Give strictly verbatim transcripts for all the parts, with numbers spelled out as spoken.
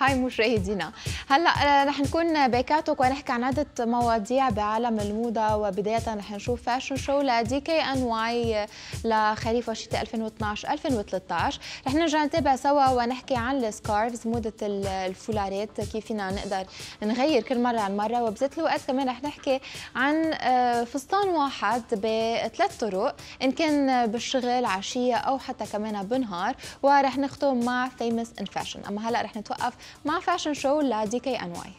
هاي مشاهدينا. هلا رح نكون بكاتوك ونحكي عن عدة مواضيع بعالم الموضة، وبداية رح نشوف فاشن شو لدي كي ان واي لخريف وشتاء ألفين واثنعش ألفين وثلاثة عشر. رح نرجع نتابع سوا ونحكي عن السكارفز، موضة الفولارات، كيف فينا نقدر نغير كل مرة عن مرة، وبذات الوقت كمان رح نحكي عن فستان واحد بثلاث طرق، إن كان بالشغل عشية أو حتى كمان بالنهار، ورح نختم مع فيمس ان فاشن. أما هلا رح نتوقف مع فاشن شو لدي كي ان واي.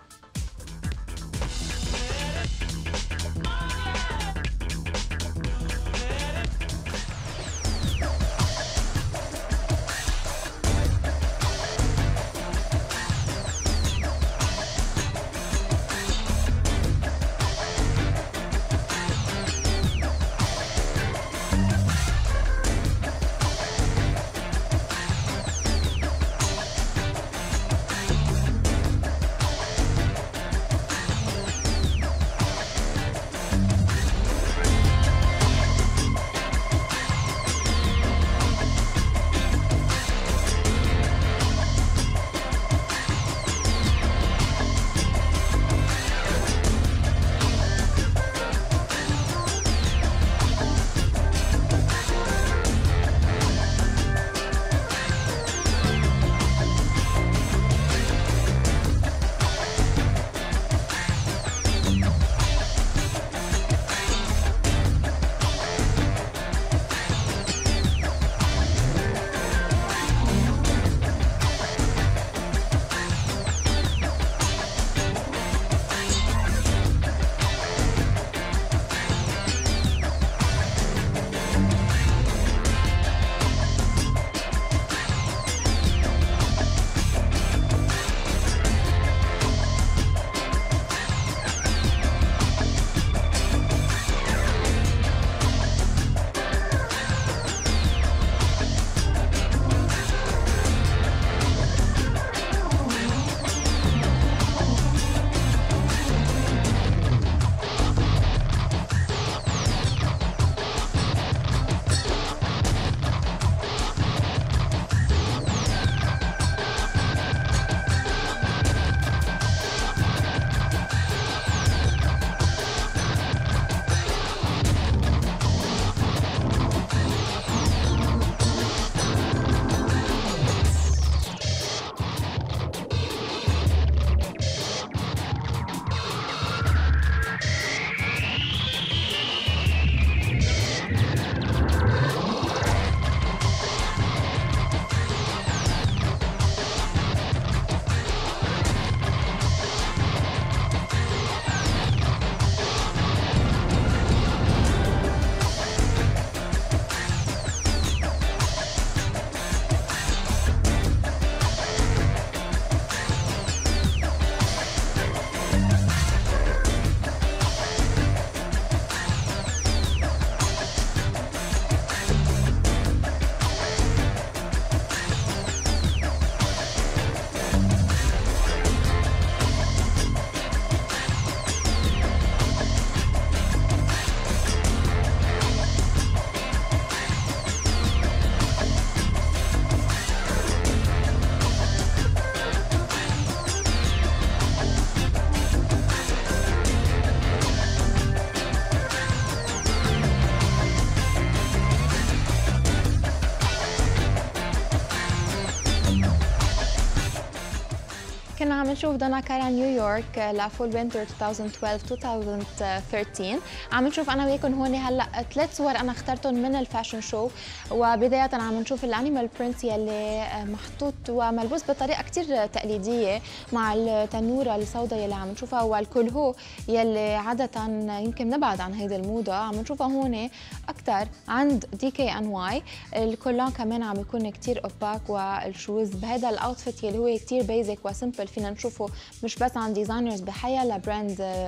كنا عم نشوف دونا كارا نيويورك لفول وينتر ألفين واثناشر ألفين وثلاثة عشر. عم نشوف انا وياكم هون هلا ثلاث صور انا اخترتهم من الفاشن شو. وبدايه عم نشوف الانيمال برنت يلي محطوط وملبوس بطريقه كثير تقليديه مع التنوره السوداء يلي عم نشوفها، والكلهو يلي عاده يمكن نبعد عن هيدي الموضه عم نشوفها هون اكثر عند دي كي ان واي. الكولان كمان عم يكون كثير اوباك، والشوز بهذا الاوتفيت يلي هو كثير بيزك وسمبل فينا نشوفه مش بس عند ديزاينرز بحيا لبراند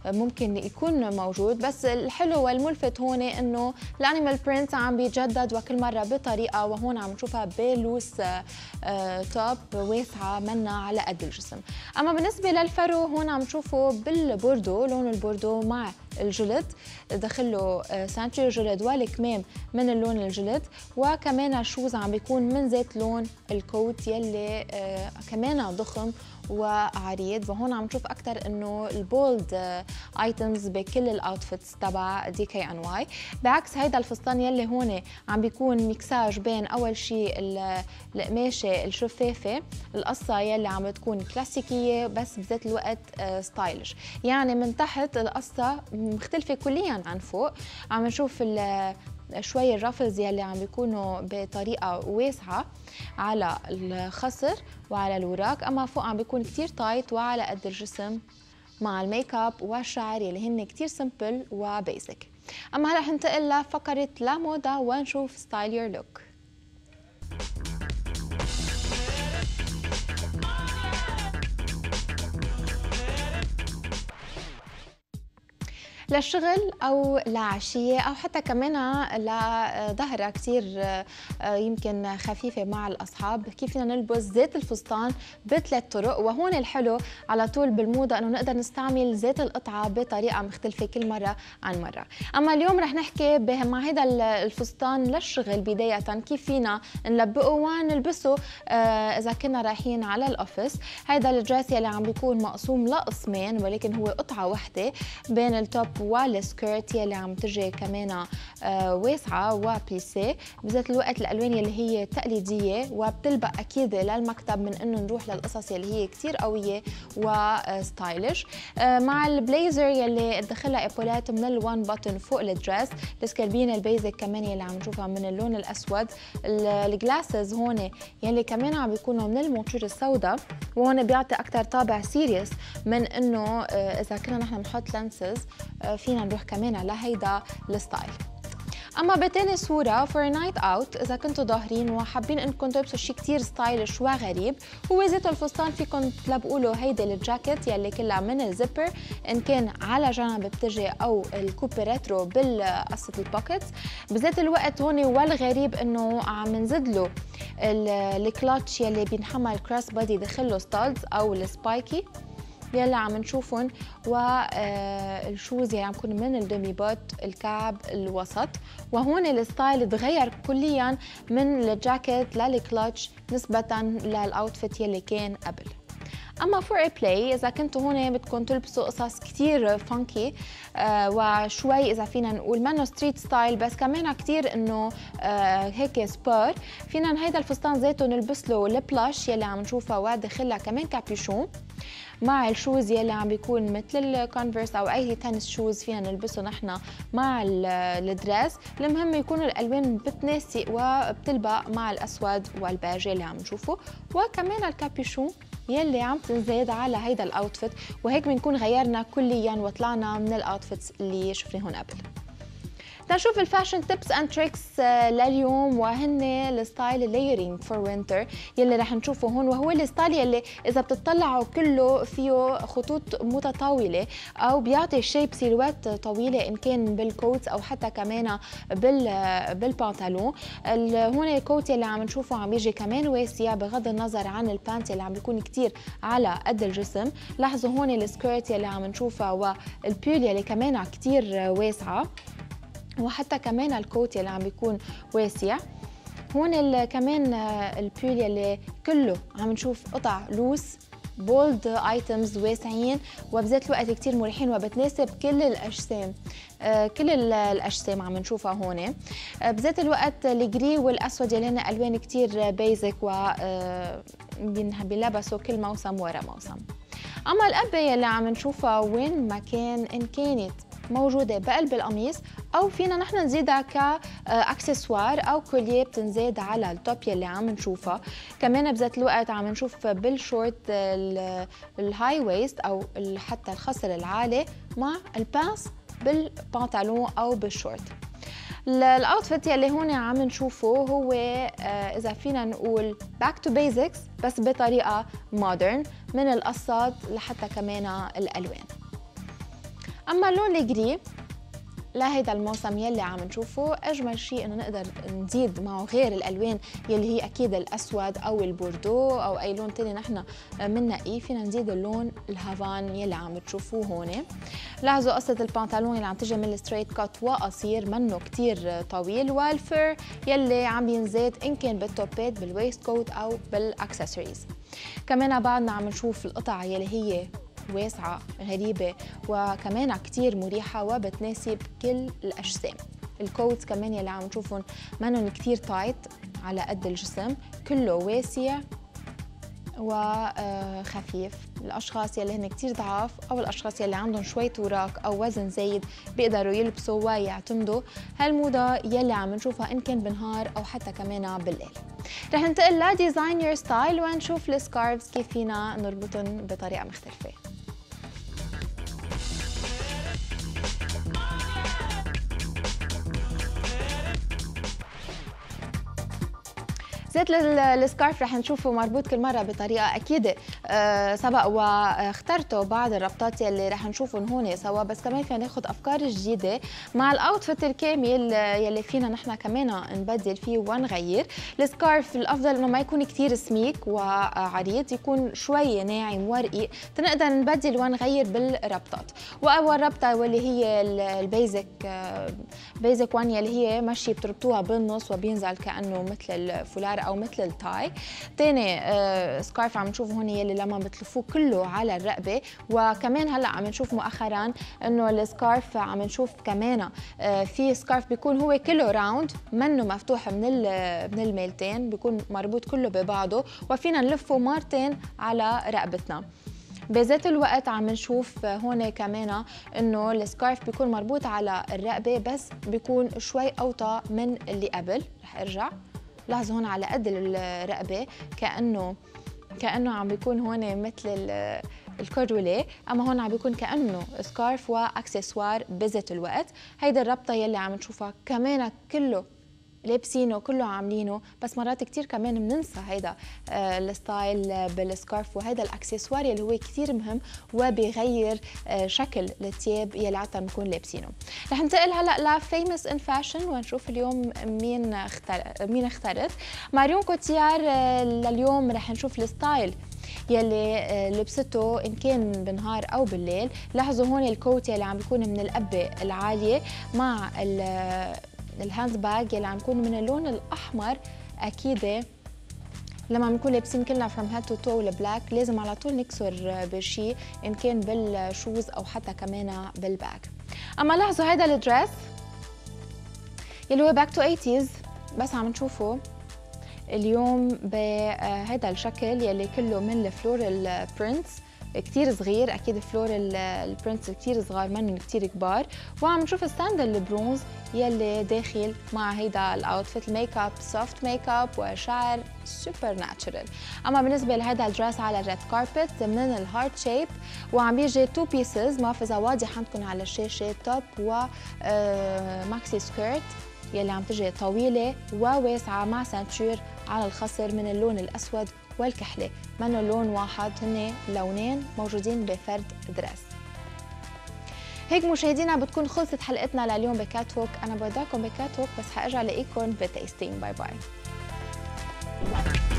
ممكن يكون موجود، بس الحلو والملفت هون انه الانيمال برينت عم بيتجدد وكل مره بطريقه، وهون عم نشوفها بلوس توب واسعه منا على قد الجسم. اما بالنسبه للفرو هون عم نشوفه بالبوردو، لون البوردو مع الجلد، دخل له سانتري جلد والكمام من اللون الجلد، وكمان الشوز عم بيكون من ذات لون الكوت يلي كمان ضخم وعريض. وهون عم نشوف اكثر انه البولد ايتمز بكل الاوتفيتس تبع دي كي ان واي، بعكس هيدا الفستان يلي هون عم بيكون ميكساج بين اول شيء القماشه الشفافه، القصه يلي عم بتكون كلاسيكيه بس بذات الوقت ستايلش، يعني من تحت القصه مختلفه كليا عن فوق. عم نشوف شوي الرفلز يلي عم بيكونوا بطريقه واسعه على الخصر وعلى الوراك، اما فوق عم بيكون كتير تايت وعلى قد الجسم مع الميك اب والشعر يلي هن كتير سمبل وبيزك. اما هلا حنتقل لفقره لا موضه ونشوف ستايل يور لوك. للشغل او لعشيه او حتى كمان لظهرة كثير يمكن خفيفه مع الاصحاب، كيف فينا نلبس زيت الفستان بثلاث طرق. وهون الحلو على طول بالموضه انه نقدر نستعمل زيت القطعه بطريقه مختلفه كل مره عن مره. اما اليوم رح نحكي مع هذا الفستان للشغل بدايه كيف فينا نلبقه ونلبسه اذا كنا رايحين على الاوفيس. هذا الدريس يلي عم بيكون مقسوم لقسمين ولكن هو قطعه واحده بين التوب والسكيرت يلي عم تجي كمان واسعه وبليسيه، بذات الوقت الالوان يلي هي تقليديه وبتلبق اكيد للمكتب من انه نروح للقصص يلي هي كثير قويه وستايلش، مع البليزر يلي دخلها ايبولات من الوان بutton فوق الدريس، السكربينه البيزك كمان يلي عم نشوفها من اللون الاسود، الجلاسز هون يلي كمان عم بيكونوا من المونتور السوداء، وهون بيعطي اكثر طابع سيريس من انه اذا كنا نحن بنحط لانسز فينا نروح كمان لهيدا الستايل. اما بتاني صوره فور نايت اوت، اذا كنتوا ظاهرين وحابين انكم تلبسوا شيء كثير ستايلش وغريب، هو زيت الفستان فيكم تلبقوا له هيدي الجاكيت يلي كلها من الزبر، ان كان على جنب بتجي او الكوب ريترو بالقصه البوكيتس. بذات الوقت هون والغريب انه عم نزيد له الكلاتش يلي بينحمل كروس بادي دخله ستادز او السبايكي يلي عم نشوفهم، والشوز يلي عم يكون من الدومي بوت الكعب الوسط. وهون الستايل تغير كليا من الجاكيت للكلاتش نسبة للاوتفيت يلي كان قبل. اما فور اي بلاي اذا كنتوا هون بدكم تلبسوا قصص كثير فانكي آه وشوي اذا فينا نقول منه ستريت ستايل بس كمان كثير انه آه هيك سبور، فينا هيدا الفستان ذاته نلبس له البلاش يلي عم نشوفها وداخلها كمان كابيشون مع الشوز يلي عم بيكون مثل الكونفرس او اي تنس شوز فينا نلبسه نحن مع الدريس. المهم يكونوا الالوان بتناسق وبتلبق مع الاسود والبيج يلي عم نشوفه، وكمان الكابيشون يلي عم تنزاد على هيدا الاوتفيت، وهيك بنكون غيرنا كليا وطلعنا من الاوتفيتس اللي شفناهم قبل. تنشوف الفاشن تيبس اند تريكس لليوم، وهن الستايل اللايرينج فور وينتر يلي رح نشوفه هون، وهو الستايل يلي اذا بتطلعوا كله فيه خطوط متطاوله او بيعطي شيب سيلوات طويله ان كان بالكوتس او حتى كمان بال بالبنطلون. هون الكوت يلي عم نشوفه عم يجي كمان واسع بغض النظر عن البانت يلي عم بيكون كتير على قد الجسم. لاحظوا هون السكيرت يلي عم نشوفها والبيول يلي كمان كتير واسعه، وحتى كمان الكوت يلي عم بيكون واسع. هون كمان البيول يلي كله عم نشوف قطع لوس بولد ايتمز واسعين وبذات الوقت كتير مريحين وبتناسب كل الاجسام، آه كل الاجسام عم نشوفها هون. آه بذات الوقت الجري والاسود يلي هن الوان كتير بيزك و آه بيلبسوا كل موسم ورا موسم. اما القبه يلي عم نشوفها وين ما كان ان كانت موجودة بقلب القميص أو فينا نحن نزيدها كأكسسوار أو كوليه بتنزاد على التوب يلي عم نشوفها. كمان بذات الوقت عم نشوف بالشورت الهاي ويست أو حتى الخصر العالي مع البانس بالبنطلون أو بالشورت. الاوتفيت يلي هون عم نشوفه هو اذا فينا نقول باك تو بيزكس بس بطريقه مودرن، من القصات لحتى كمان الالوان. اما اللون الجري لهيدا الموسم يلي عم نشوفه، اجمل شيء انه نقدر نزيد معه غير الالوان يلي هي اكيد الاسود او البوردو او اي لون تاني نحن بننقيه، فينا نزيد اللون الهافان يلي عم تشوفوه هون. لاحظوا قصه البنطلون اللي عم تجي من الستريت كات وقصير، منه كتير طويل، والفر يلي عم ينزاد ان كان بالتوبات بالويست كوت او بالاكسسوارز. كمان بعدنا عم نشوف القطع يلي هي واسعة غريبة وكمان كتير مريحة وبتناسب كل الأجسام. الكوتس كمان يلي عم نشوفهم منن كتير تايت على قد الجسم، كله واسع وخفيف. الأشخاص يلي هن كتير ضعاف أو الأشخاص يلي عندهم شوي وراك أو وزن زايد بيقدروا يلبسوا ويعتمدوا هالموضة يلي عم نشوفها إن كان بالنهار أو حتى كمان بالليل. رح ننتقل لديزاين يور ستايل ونشوف السكارفز كيف فينا نربطهم بطريقة مختلفة. زيت السكارف رح نشوفه مربوط كل مره بطريقه اكيد أه سبق واخترتوا بعض الربطات يلي رح نشوفهم هون سوا، بس كمان فينا ناخذ افكار جديده مع الاوتفيت الكامل يلي فينا نحن كمان نبدل فيه ونغير. السكارف الافضل انه ما يكون كثير سميك وعريض، يكون شوي ناعم ورقيق تنقدر نبدل ونغير بالربطات. واول ربطه واللي هي البيزك بيزك وان يلي هي مشي بتربطوها بالنص وبينزل كانه مثل الفولار او مثل التاي. ثاني آه سكارف عم نشوفه هون يلي لما بتلفوه كله على الرقبه. وكمان هلا عم نشوف مؤخرا انه السكارف عم نشوف كمان آه في سكارف بيكون هو كله راوند منه مفتوح من من الميلتين، بيكون مربوط كله ببعضه وفينا نلفه مرتين على رقبتنا. بذات الوقت عم نشوف هون كمان انه السكارف بيكون مربوط على الرقبه بس بيكون شوي اوطى من اللي قبل. رح ارجع لاحظوا هون على قد الرقبه كانه كانه عم بيكون هون مثل الكوردوليه، اما هون عم بيكون كانه سكارف واكسسوار بذات الوقت. هيدا الربطه يلي عم نشوفها كمان كله لابسينه كله عاملينه، بس مرات كتير كمان بننسى هيدا آه الستايل بالسكارف وهيدا الاكسسوار اللي هو كتير مهم وبيغير آه شكل الثياب يلي عادة بنكون لابسينه. رح ننتقل هلا لفيمس ان فاشن ونشوف اليوم مين اختار مين اختارت. ماريون كوتيار آه لليوم رح نشوف الستايل يلي لبسته ان كان بالنهار او بالليل. لاحظوا هون الكوت يلي عم بيكون من القبه العاليه مع الهاند باج يلي عم يكون من اللون الاحمر. اكيد لما بنكون لابسين كلنا فروم هيد تو تو البلاك لازم على طول نكسر بشيء ان كان بالشوز او حتى كمان بالباج. اما لاحظوا هيدا الدريس يلي هو باك تو ايتيز بس عم نشوفه اليوم بهذا الشكل يلي كله من الفلورال برينتس كتير صغير. اكيد فلورال البرينتس كتير صغار منهم كتير كبار. وعم نشوف الساندل البرونز يلي داخل مع هيدا الاوتفيت. الميك اب سوفت ميك اب وشعر سوبر ناتشرال. اما بالنسبه لهيدا الدريس على الريد كاربت من الهارت شيب وعم بيجي تو بيسز محفظه واضحه عندكم على الشاشه توب وماكسي سكيرت يلي عم تجي طويله وواسعه مع سانتشور على الخصر من اللون الاسود والكحلي. منه لون واحد، هن لونين موجودين بفرد دريس. هيك مشاهدينا بتكون خلصت حلقتنا لليوم بكات ووك. انا بودعكم بكات ووك بس حارجع لاقيكم بتيستينج. باي باي.